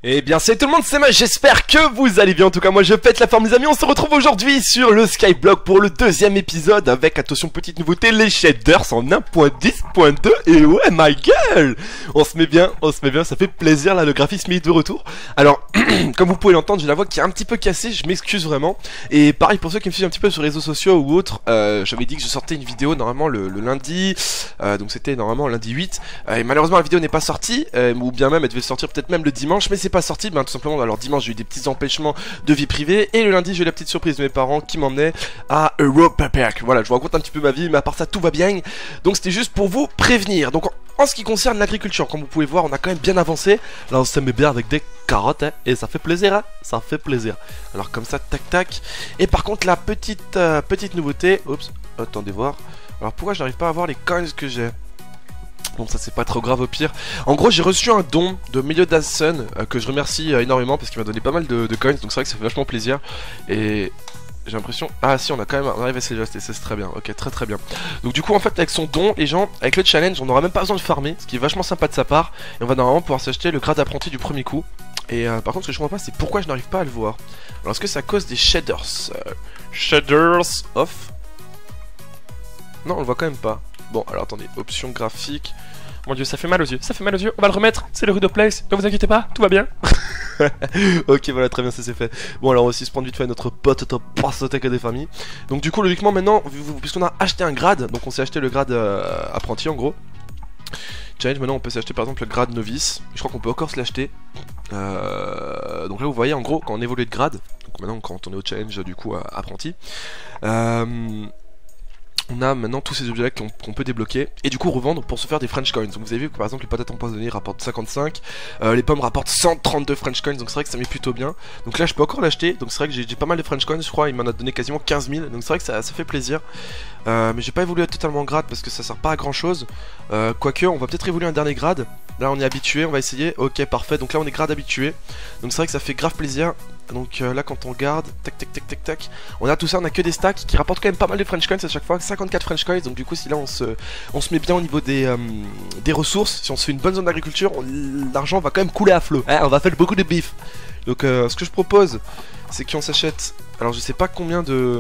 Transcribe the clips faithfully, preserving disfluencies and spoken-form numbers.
Eh bien c'est tout le monde, c'est moi, j'espère que vous allez bien. En tout cas moi je pète la forme les amis. On se retrouve aujourd'hui sur le Skyblock pour le deuxième épisode avec, attention petite nouveauté, les shaders en un point dix point deux. Et ouais my gueule, on se met bien, on se met bien, ça fait plaisir là, le graphisme est de retour. Alors comme vous pouvez l'entendre, j'ai la voix qui est un petit peu cassée, je m'excuse vraiment. Et pareil pour ceux qui me suivent un petit peu sur les réseaux sociaux ou autres, euh, j'avais dit que je sortais une vidéo normalement le, le lundi, euh, donc c'était normalement lundi huit, euh, et malheureusement la vidéo n'est pas sortie, euh, ou bien même elle devait sortir peut-être même le dimanche, mais c'est pas sorti, ben tout simplement. Alors dimanche j'ai eu des petits empêchements de vie privée, et le lundi j'ai eu la petite surprise de mes parents qui m'emmenaient à Europa Park. Voilà, je vous raconte un petit peu ma vie, mais à part ça tout va bien, donc c'était juste pour vous prévenir. Donc en, en ce qui concerne l'agriculture, comme vous pouvez voir, on a quand même bien avancé. Là on se met bien avec des carottes, hein, et ça fait plaisir, hein, ça fait plaisir. Alors comme ça, tac tac. Et par contre la petite euh, petite nouveauté, oups, attendez voir. Alors pourquoi j'arrive pas à voir les coins que j'ai? Bon, ça c'est pas trop grave au pire. En gros j'ai reçu un don de Milieu d'Assun euh, que je remercie euh, énormément parce qu'il m'a donné pas mal de, de coins, donc c'est vrai que ça fait vachement plaisir. Et j'ai l'impression... Ah si, on a quand même... On arrive à s'élever, c'est très bien, ok, très très bien. Donc du coup en fait avec son don, les gens, avec le challenge, on n'aura même pas besoin de farmer, ce qui est vachement sympa de sa part. Et on va normalement pouvoir s'acheter le grade apprenti du premier coup. Et euh, par contre ce que je comprends pas c'est pourquoi je n'arrive pas à le voir. Alors est-ce que c'est à cause des shaders euh, Shaders off? Non, on le voit quand même pas. Bon, alors attendez, option graphique. Mon dieu, ça fait mal aux yeux, ça fait mal aux yeux. On va le remettre, c'est le Rudo Place. Ne vous inquiétez pas, tout va bien. Ok, voilà, très bien, ça c'est fait. Bon, alors on va aussi se prendre vite fait notre pote top pastothèque des familles. Donc du coup, logiquement maintenant, puisqu'on a acheté un grade, donc on s'est acheté le grade euh, apprenti en gros. Challenge, maintenant on peut s'acheter par exemple le grade novice. Je crois qu'on peut encore se l'acheter. Euh, donc là vous voyez en gros quand on évolue de grade, donc maintenant quand on est au challenge du coup à, apprenti. Euh... On a maintenant tous ces objets qu'on qu'on peut débloquer et du coup revendre pour se faire des French Coins. Donc vous avez vu que par exemple les patates empoisonnées rapportent cinquante-cinq, euh, les pommes rapportent cent trente-deux French Coins, donc c'est vrai que ça met plutôt bien. Donc là je peux encore l'acheter, donc c'est vrai que j'ai pas mal de French Coins, je crois, il m'en a donné quasiment quinze mille, donc c'est vrai que ça, ça fait plaisir. Euh, mais j'ai pas évolué totalement grade parce que ça sert pas à grand chose. euh, Quoique on va peut-être évoluer un dernier grade. Là on est habitué, on va essayer, ok parfait, donc là on est grade habitué. Donc c'est vrai que ça fait grave plaisir. Donc euh, là quand on regarde, tac tac tac tac tac, on a tout ça, on a que des stacks qui rapportent quand même pas mal de French Coins à chaque fois, cinquante-quatre French Coins. Donc du coup si là on se, on se met bien au niveau des, euh, des ressources, si on se fait une bonne zone d'agriculture, l'argent va quand même couler à flot, hein, on va faire beaucoup de bif. Donc euh, ce que je propose c'est qu'on s'achète, alors je sais pas combien de...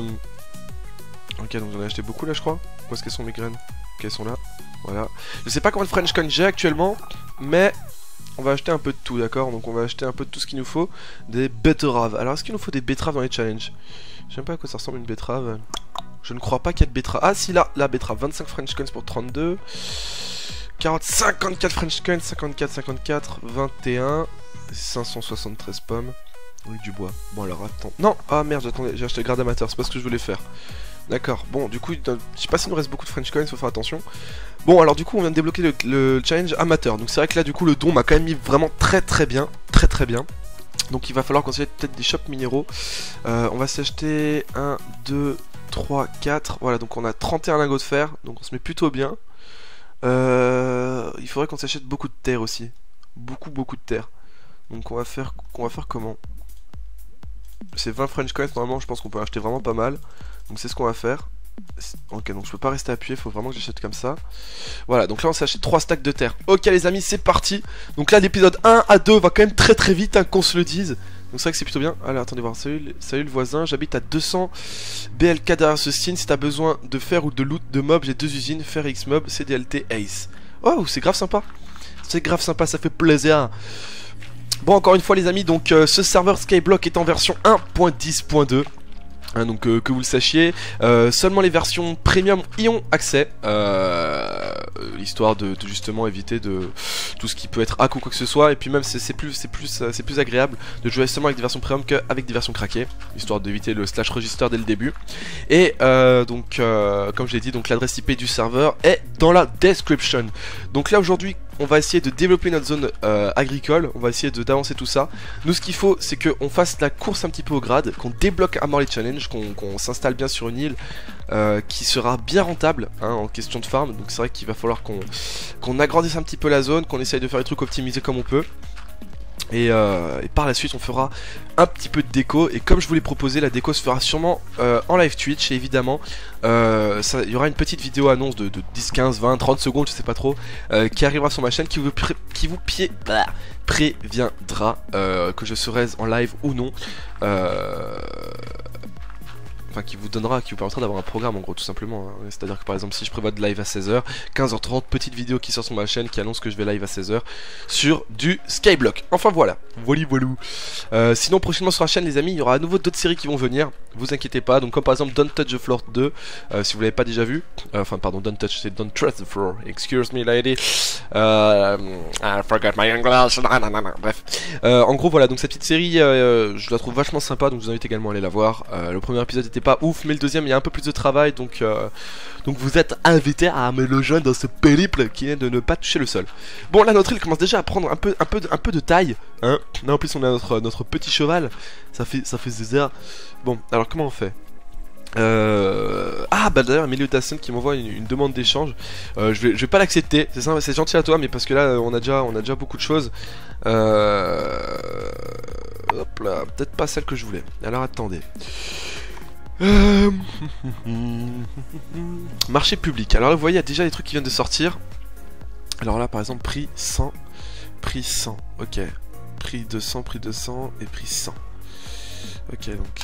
Ok, donc j'en ai acheté beaucoup là je crois. Où est-ce qu'elles sont mes graines? Ok, elles sont là, voilà. Je sais pas combien de French Coins j'ai actuellement, mais... on va acheter un peu de tout, d'accord? Donc on va acheter un peu de tout ce qu'il nous faut. Des betteraves. Alors est-ce qu'il nous faut des betteraves dans les challenges? Je sais même pas à quoi ça ressemble une betterave. Je ne crois pas qu'il y a de betterave. Ah si, là, la betterave. vingt-cinq French Coins pour trente-deux. quarante, cinquante-quatre French Coins, cinquante-quatre, cinquante-quatre, vingt et un. cinq cent soixante-treize pommes. Oui, du bois. Bon alors attends. Non, ah merde, j'attendais, j'ai acheté le grade amateur, c'est pas ce que je voulais faire. D'accord, bon du coup, je sais pas s'il nous reste beaucoup de French Coins, faut faire attention. Bon alors du coup on vient de débloquer le, le challenge amateur, donc c'est vrai que là du coup le don m'a quand même mis vraiment très très bien, très très bien. Donc il va falloir qu'on s'achète peut-être des shops minéraux. euh, On va s'acheter un, deux, trois, quatre, voilà, donc on a trente et un lingots de fer, donc on se met plutôt bien. euh, Il faudrait qu'on s'achète beaucoup de terre aussi, beaucoup beaucoup de terre. Donc on va faire, on va faire comment? C'est vingt French Coins, normalement je pense qu'on peut acheter vraiment pas mal. Donc c'est ce qu'on va faire. Ok, donc je peux pas rester appuyé, faut vraiment que j'achète comme ça. Voilà, donc là on s'achète trois stacks de terre. Ok les amis, c'est parti. Donc là l'épisode un à deux va quand même très très vite, hein, qu'on se le dise. Donc c'est vrai que c'est plutôt bien. Allez, attendez voir, salut, salut le voisin, j'habite à deux cents B L K derrière ce signe. Si t'as besoin de fer ou de loot de mob, j'ai deux usines, fer X mob, C D L T Ace. Oh, c'est grave sympa. C'est grave sympa, ça fait plaisir. Bon, encore une fois les amis, donc euh, ce serveur Skyblock est en version un point dix point deux. Hein, donc euh, que vous le sachiez, euh, seulement les versions premium y ont accès, euh, histoire de, de justement éviter de tout ce qui peut être hack ou quoi que ce soit. Et puis même c'est plus c'est plus c'est plus agréable de jouer seulement avec des versions premium qu'avec des versions craquées, histoire d'éviter le slash register dès le début. Et euh, donc euh, comme je l'ai dit, donc l'adresse I P du serveur est dans la description. Donc là aujourd'hui on va essayer de développer notre zone euh, agricole, on va essayer d'avancer tout ça. Nous ce qu'il faut c'est qu'on fasse la course un petit peu au grade, qu'on débloque à mort les challenges, qu'on qu'on s'installe bien sur une île euh, qui sera bien rentable, hein, en question de farm. Donc c'est vrai qu'il va falloir qu'on qu'on agrandisse un petit peu la zone, qu'on essaye de faire les trucs optimisés comme on peut. Et, euh, et par la suite on fera un petit peu de déco. Et comme je vous l'ai proposé, la déco se fera sûrement euh, en live Twitch. Et évidemment euh, ça, il y aura une petite vidéo annonce de, de dix, quinze, vingt, trente secondes, je sais pas trop, euh, qui arrivera sur ma chaîne, qui vous, pré qui vous pied bah, préviendra euh, que je serai en live ou non. euh, Enfin, qui vous donnera, qui vous permettra d'avoir un programme en gros, tout simplement. Hein. C'est-à-dire que par exemple, si je prévois de live à seize heures, quinze heures trente, petite vidéo qui sort sur ma chaîne qui annonce que je vais live à seize heures sur du Skyblock. Enfin voilà, voilà voilà. Euh, sinon, prochainement sur la chaîne, les amis, il y aura à nouveau d'autres séries qui vont venir. Vous inquiétez pas. Donc, comme par exemple Don't Touch the Floor deux, euh, si vous l'avez pas déjà vu. Euh, enfin, pardon, Don't Touch, c'est Don't Trust the Floor. Excuse me, lady. Euh, I forgot my English. Bref. Euh, en gros, voilà. Donc, cette petite série, euh, je la trouve vachement sympa. Donc, je vous invite également à aller la voir. Euh, le premier épisode était pas ouf, mais le deuxième il y a un peu plus de travail, donc euh, donc vous êtes invité à me rejoindre dans ce périple qui est de ne pas toucher le sol. Bon, là notre île commence déjà à prendre un peu un peu un peu de taille, hein. Là en plus on a notre notre petit cheval, ça fait ça fait zézère. Bon, alors comment on fait? Euh... Ah bah d'ailleurs Emilio Tasson qui m'envoie une, une demande d'échange. euh, je, vais, je vais pas l'accepter, c'est ça, c'est gentil à toi, mais parce que là on a déjà on a déjà beaucoup de choses. Euh... Hop là, peut-être pas celle que je voulais. Alors attendez. Euh... Marché public. Alors là vous voyez il y a déjà des trucs qui viennent de sortir. Alors là par exemple prix cent, prix cent, ok. Prix deux cents, prix deux cents et prix cent. Ok donc.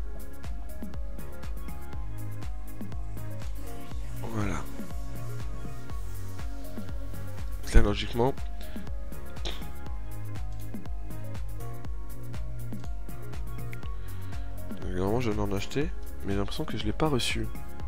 Voilà. Là logiquement. Normalement je vais en acheter. Mais j'ai l'impression que je l'ai pas reçu.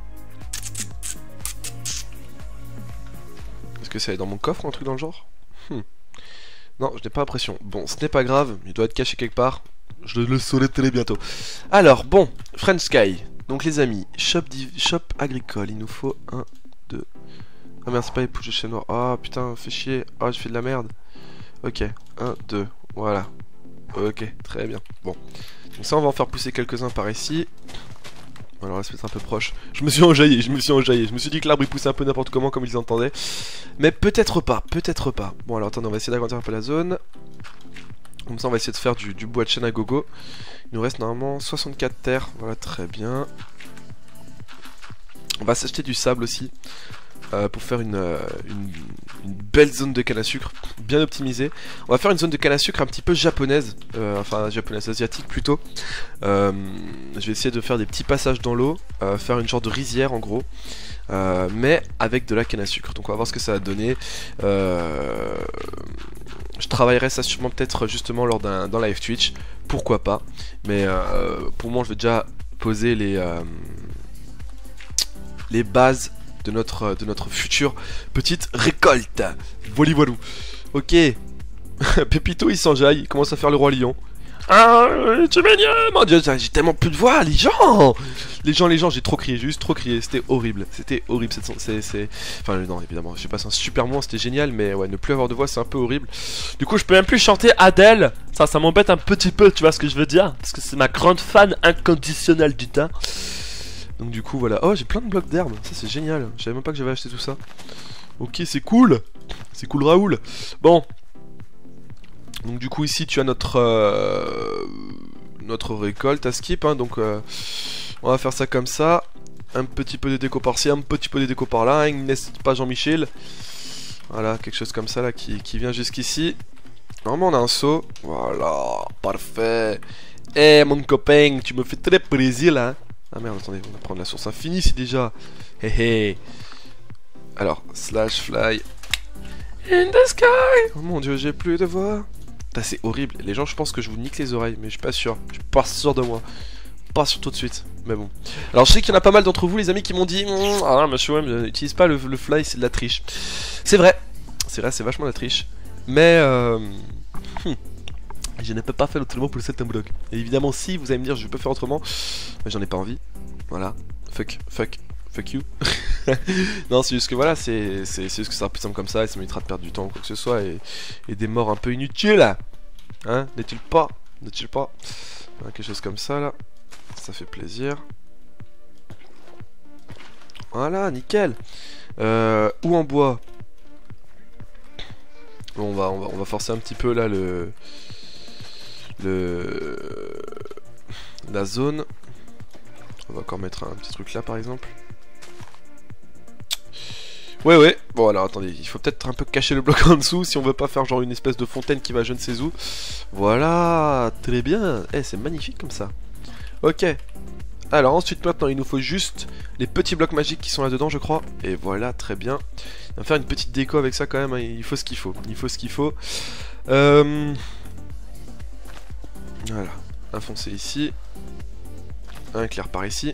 Est-ce que ça est dans mon coffre ou un truc dans le genre? hmm. Non, je n'ai pas l'impression. Bon, ce n'est pas grave, il doit être caché quelque part. Je le saurai très bientôt. Alors, bon, French Sky. Donc les amis, shop, shop agricole, il nous faut un, deux. Ah merde, c'est pas les pouches de chêne noir. Ah putain, fait chier. Ah, je fais de la merde. Ok, un, deux, voilà. Ok, très bien. Bon, donc ça on va en faire pousser quelques-uns par ici. Alors là, ça va être un peu proche. Je me suis enjaillé, je me suis enjaillé. Je me suis dit que l'arbre il poussait un peu n'importe comment, comme ils entendaient. Mais peut-être pas, peut-être pas. Bon, alors attendez, on va essayer d'agrandir un peu la zone. Comme ça, on va essayer de faire du, du bois de chêne à gogo. Il nous reste normalement soixante-quatre terres. Voilà, très bien. On va s'acheter du sable aussi. Euh, pour faire une, euh, une, une belle zone de canne à sucre bien optimisée. On va faire une zone de canne à sucre un petit peu japonaise, euh, enfin japonaise, asiatique plutôt. Euh, je vais essayer de faire des petits passages dans l'eau, euh, faire une genre de rizière en gros, euh, mais avec de la canne à sucre. Donc on va voir ce que ça va donner. Euh, je travaillerai ça sûrement peut-être justement lors d'un live Twitch, pourquoi pas. Mais euh, pour moi je vais déjà poser les, euh, les bases de notre, de notre future petite récolte. Voilà, voilà. Ok. Pépito il s'enjaille, il commence à faire le roi lion. Ah, tu m'énerves, mon dieu, j'ai tellement plus de voix, les gens Les gens, les gens, j'ai trop crié, j'ai juste trop crié, c'était horrible, c'était horrible, c'est... c'est... Enfin non, évidemment, j'ai passé un super moment, c'était génial, mais ouais, ne plus avoir de voix, c'est un peu horrible. Du coup, je peux même plus chanter Adèle, ça, ça m'embête un petit peu, tu vois ce que je veux dire? Parce que c'est ma grande fan inconditionnelle du temps. Donc du coup voilà, oh j'ai plein de blocs d'herbe, ça c'est génial, je savais même pas que j'avais acheté tout ça. Ok c'est cool, c'est cool Raoul. Bon, donc du coup ici tu as notre euh, notre récolte à skip, hein, donc euh, on va faire ça comme ça. Un petit peu de déco par-ci, un petit peu de déco par-là, n'est-ce pas Jean-Michel? Voilà, quelque chose comme ça là qui, qui vient jusqu'ici. Normalement on a un seau, voilà, parfait. Eh mon copain, tu me fais très plaisir là, hein. Ah merde, attendez, on va prendre la source infinie ici déjà. Hé hé. Alors, slash fly. In the sky. Oh mon dieu, j'ai plus de voix. C'est horrible. Les gens, je pense que je vous nique les oreilles, mais je suis pas sûr. Je suis pas sûr de moi. Pas sûr tout de suite. Mais bon. Alors, je sais qu'il y en a pas mal d'entre vous, les amis, qui m'ont dit mmm, ah, monsieur, ouais, n'utilise pas le, le fly, c'est de la triche. C'est vrai. C'est vrai, c'est vachement de la triche. Mais, euh. Hum. Je ne peux pas faire autrement pour le set un bloc. Et évidemment, si vous allez me dire je peux faire autrement, mais j'en ai pas envie. Voilà. Fuck, fuck, fuck you. Non, c'est juste que voilà, c'est juste que ça sera plus simple comme ça et ça m'évitera de perdre du temps ou quoi que ce soit et, et des morts un peu inutiles. Hein, n'est-il pas? N'est-il pas? Voilà, quelque chose comme ça là. Ça fait plaisir. Voilà, nickel. Euh, ou en bois. Bon, on va, on va, on va forcer un petit peu là le. le... la zone. On va encore mettre un petit truc là par exemple. Ouais ouais, bon alors attendez, il faut peut-être un peu cacher le bloc en dessous si on veut pas faire genre une espèce de fontaine qui va je ne sais où. Voilà, très bien, eh c'est magnifique comme ça. Ok, alors ensuite maintenant il nous faut juste les petits blocs magiques qui sont là-dedans je crois. Et voilà, très bien. On va faire une petite déco avec ça quand même, hein. Il faut ce qu'il faut, il faut ce qu'il faut. Euh... Voilà, un foncé ici. Un clair par ici.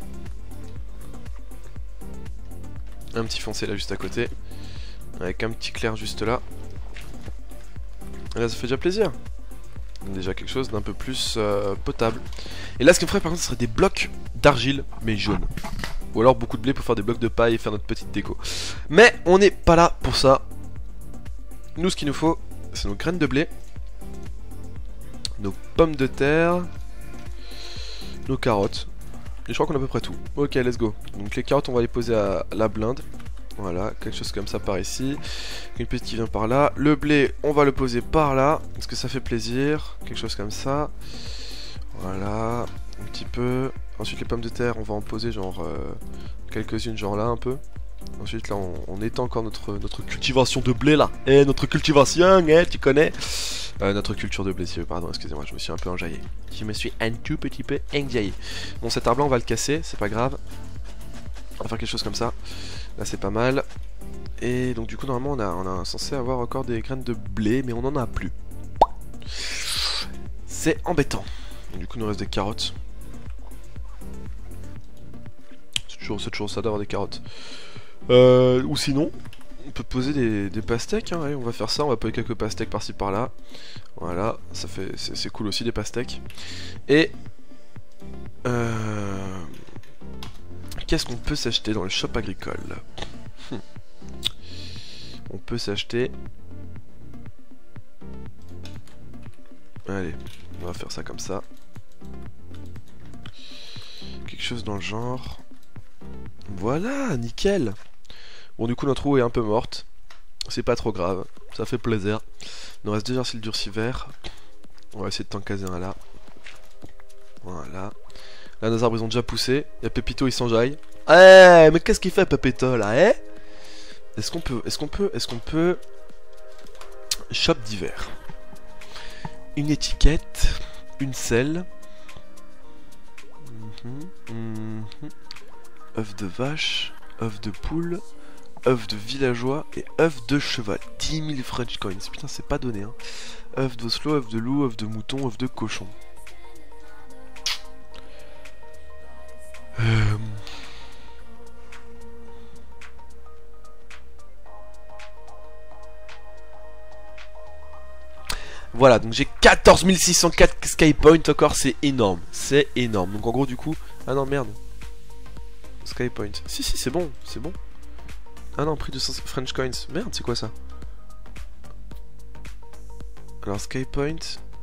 Un petit foncé là juste à côté. Avec un petit clair juste là. Et là ça fait déjà plaisir. Déjà quelque chose d'un peu plus euh, potable. Et là ce qu'il me ferait par contre ce serait des blocs d'argile mais jaunes. Ou alors beaucoup de blé pour faire des blocs de paille et faire notre petite déco. Mais on n'est pas là pour ça. Nous ce qu'il nous faut c'est nos graines de blé. Nos pommes de terre. Nos carottes. Et je crois qu'on a à peu près tout. Ok, let's go. Donc les carottes, on va les poser à la blinde. Voilà, quelque chose comme ça par ici. Une petite qui vient par là. Le blé, on va le poser par là. Parce que ça fait plaisir. Quelque chose comme ça. Voilà, un petit peu. Ensuite les pommes de terre, on va en poser genre euh, quelques-unes genre là un peu. Ensuite là, on, on étend encore notre, notre cultivation de blé là. Eh, notre cultivation, eh, tu connais euh, notre culture de blé, si pardon, excusez-moi, je me suis un peu enjaillé. Je me suis un tout petit peu enjaillé. Bon, cet arbre là, on va le casser, c'est pas grave. On va faire quelque chose comme ça. Là, c'est pas mal. Et donc, du coup, normalement, on a, on a censé avoir encore des graines de blé, mais on en a plus. C'est embêtant. Donc, du coup, il nous reste des carottes. C'est toujours, c'est toujours ça d'avoir des carottes. Euh, ou sinon, on peut poser des, des pastèques, hein, ouais, on va faire ça, on va poser quelques pastèques par-ci par-là. Voilà, ça fait c'est cool aussi des pastèques. Et euh, qu'est-ce qu'on peut s'acheter dans le shop agricole? hmm. On peut s'acheter. Allez, on va faire ça comme ça. Quelque chose dans le genre. Voilà, nickel. Bon, du coup, notre roue est un peu morte. C'est pas trop grave, ça fait plaisir. Il nous reste deux arcils durcivers. On va essayer de t'en caser un là. Voilà. Là, nos arbres ils ont déjà poussé. Il y a Pépito, il s'enjaille. Eh, mais qu'est-ce qu'il fait, Pépito là, eh? Est-ce qu'on peut, est-ce qu'on peut, est-ce qu'on peut. Shop d'hiver. Une étiquette, une selle. Mm-hmm, mm-hmm. œuf de vache, œuf de poule, œuf de villageois et œuf de cheval. dix mille French coins. Putain, c'est pas donné, hein. œuf d'oslo, œuf de loup, œuf de mouton, œuf de cochon. Euh... Voilà, donc j'ai quatorze mille six cent quatre sky points encore, c'est énorme. C'est énorme. Donc en gros, du coup... Ah non, merde. Sky point. Si, si, c'est bon, c'est bon. Ah non, prix de French coins. Merde, c'est quoi ça? Alors, Sky point.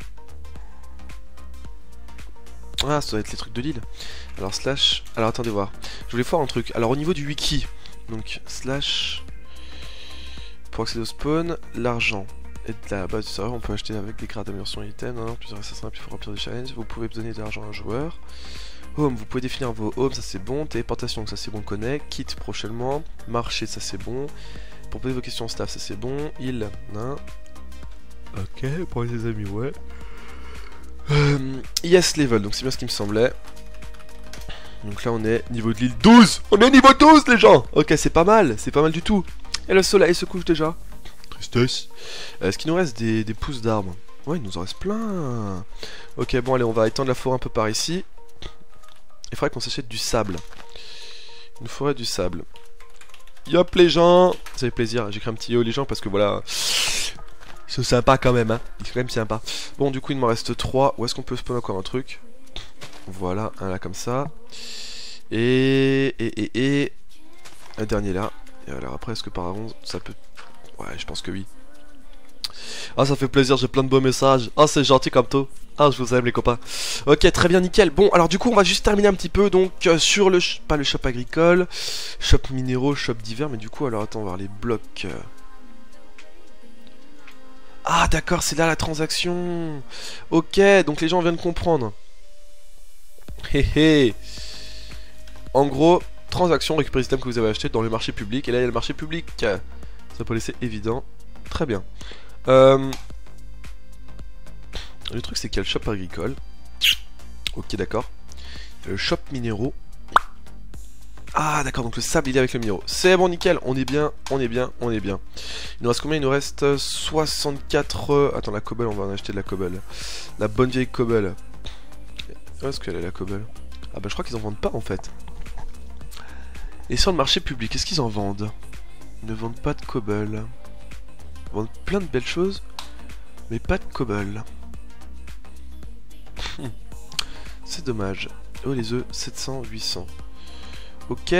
Ah, ça doit être les trucs de l'île. Alors, slash. Alors, attendez voir. Je voulais voir un truc. Alors, au niveau du wiki. Donc, slash. Pour accéder au spawn, l'argent. Et de la base du serveur, on peut acheter avec des grades d'amélioration items. Non, non, plusieurs assassins, puis il faut remplir des challenges. Vous pouvez donner de l'argent à un joueur. Home, vous pouvez définir vos homes, ça c'est bon. Téléportation, ça c'est bon, on connaît. Kit prochainement. Marché, ça c'est bon. Pour poser vos questions au staff, ça c'est bon. Il, non. Ok, pour les amis, ouais. Euh, yes level, donc c'est bien ce qui me semblait. Donc là on est niveau de l'île douze. On est niveau douze les gens. Ok, c'est pas mal, c'est pas mal du tout. Et le soleil se couche déjà. Tristesse. Euh, Est-ce qu'il nous reste des, des pousses d'arbres? Ouais, il nous en reste plein. Ok, bon allez, on va étendre la forêt un peu par ici. Il faudrait qu'on s'achète du sable. Une forêt du sable. Yop les gens. Ça fait plaisir, j'écris un petit yo les gens parce que voilà. C'est sympa quand même, hein. C'est quand même sympa. Bon, du coup, il m'en reste trois. Où est-ce qu'on peut spawn encore un truc? Voilà, un là comme ça. Et. Et. Et. Et. Un dernier là. Et alors après, est-ce que par contre, ça peut. Ouais, je pense que oui. Ah, ça fait plaisir, j'ai plein de beaux messages. Ah, c'est gentil comme tout. Ah, je vous aime les copains. Ok, très bien, nickel. Bon, alors du coup, on va juste terminer un petit peu donc euh, sur le... Pas le shop agricole, shop minéraux, shop d'hiver. Mais du coup, alors attends, on va voir les blocs. Ah d'accord, c'est là la transaction. Ok, donc les gens viennent comprendre. Hé hé. En gros, transaction, récupérer les items que vous avez acheté dans le marché public. Et là il y a le marché public. Ça peut laisser évident. Très bien. Euh... Le truc c'est qu'il y a le shop agricole. Ok d'accord. Le shop minéraux. Ah d'accord, donc le sable il est avec le minéraux. C'est bon, nickel, on est bien, on est bien, on est bien. Il nous reste combien? Il nous reste soixante-quatre... Attends, la cobble, on va en acheter de la cobble. La bonne vieille cobble. Où est-ce qu'elle est la cobble? Ah bah je crois qu'ils en vendent pas en fait. Et sur le marché public, est-ce qu'ils en vendent? Ils ne vendent pas de cobble. Ils vendent plein de belles choses, mais pas de cobble. C'est dommage. Oh les œufs, sept cents, huit cents. Ok.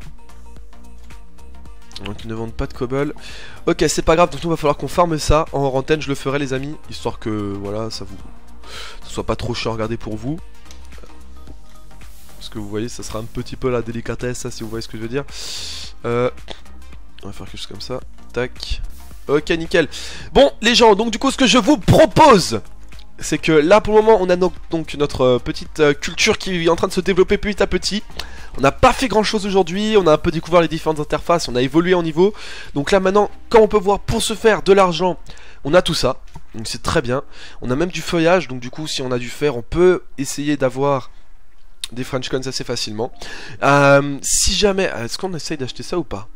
Donc ils ne vendent pas de cobble. Ok, c'est pas grave, donc nous va falloir qu'on farme ça. En antenne, je le ferai les amis, histoire que voilà, ça vous ça soit pas trop cher à regarder pour vous. Parce que vous voyez, ça sera un petit peu la délicatesse, ça, si vous voyez ce que je veux dire. Euh, on va faire quelque chose comme ça. Tac. Ok, nickel. Bon, les gens, donc du coup, ce que je vous propose, c'est que là, pour le moment, on a no donc notre euh, petite euh, culture qui est en train de se développer petit à petit. On n'a pas fait grand chose aujourd'hui, on a un peu découvert les différentes interfaces, on a évolué en niveau. Donc là maintenant, comme on peut voir, pour se faire de l'argent, on a tout ça. Donc c'est très bien. On a même du feuillage, donc du coup si on a du fer, on peut essayer d'avoir des French coins assez facilement. Euh, si jamais, est-ce qu'on essaye d'acheter ça ou pas?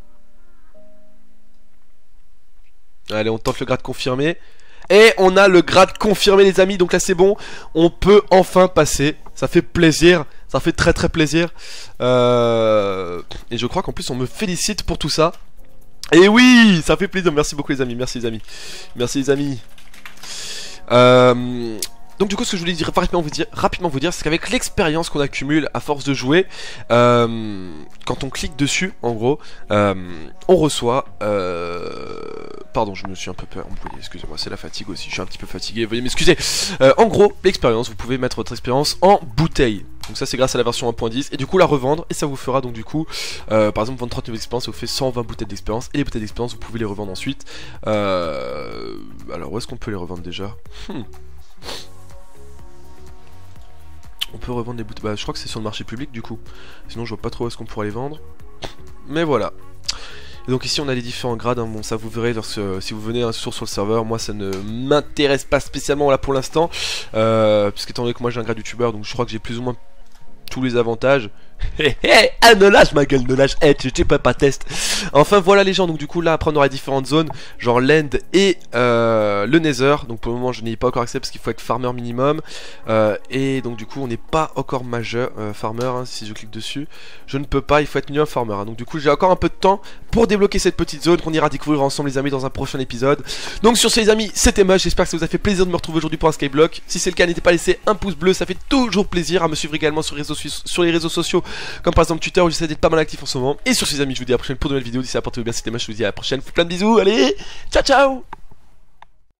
Allez, on tente le grade confirmé. Et on a le grade confirmé les amis, donc là c'est bon, on peut enfin passer, ça fait plaisir, ça fait très très plaisir, euh... et je crois qu'en plus on me félicite pour tout ça, et oui, ça fait plaisir, merci beaucoup les amis, merci les amis, merci les amis. Euh... Donc du coup ce que je voulais dire rapidement vous dire, rapidement vous dire c'est qu'avec l'expérience qu'on accumule à force de jouer, euh, quand on clique dessus en gros, euh, on reçoit... Euh, pardon, je me suis un peu embrouillé, excusez-moi, c'est la fatigue aussi, je suis un petit peu fatigué, veuillez m'excuser. Euh, en gros, l'expérience, vous pouvez mettre votre expérience en bouteille. Donc ça c'est grâce à la version un point dix, et du coup la revendre, et ça vous fera donc du coup, euh, par exemple vendre trente nouvelles expériences, ça vous fait cent vingt bouteilles d'expérience, et les bouteilles d'expérience vous pouvez les revendre ensuite. Euh, alors où est-ce qu'on peut les revendre déjà? hmm. On peut revendre des bouteilles, bah je crois que c'est sur le marché public du coup, sinon je vois pas trop où est-ce qu'on pourrait les vendre. Mais voilà. Et donc ici on a les différents grades, hein. Bon ça vous verrez lorsque, si vous venez un jour sur le serveur, moi ça ne m'intéresse pas spécialement là pour l'instant, euh, puisqu'étant donné que moi j'ai un grade youtubeur, donc je crois que j'ai plus ou moins tous les avantages. Hé hé, ah ne lâche ma gueule, ne lâche, hé tu t'es pas pas test. Enfin voilà les gens, donc du coup là après on aura différentes zones, genre l'end et euh, le nether. Donc pour le moment je n'y ai pas encore accès parce qu'il faut être farmer minimum, euh, et donc du coup on n'est pas encore majeur, euh, farmer, hein, si je clique dessus, je ne peux pas, il faut être minimum farmer, hein. Donc du coup j'ai encore un peu de temps pour débloquer cette petite zone qu'on ira découvrir ensemble les amis dans un prochain épisode. Donc sur ce les amis, c'était Mush, j'espère que ça vous a fait plaisir de me retrouver aujourd'hui pour un Skyblock. Si c'est le cas, n'hésitez pas à laisser un pouce bleu, ça fait toujours plaisir, à me suivre également sur les réseaux, sur les réseaux sociaux comme par exemple Twitter où j'essaie d'être pas mal actif en ce moment. Et sur ces amis, je vous dis à la prochaine pour de nouvelles vidéos. D'ici là, portez-vous bien, c'était Mush, je vous dis à la prochaine. Plein de bisous, allez, ciao ciao.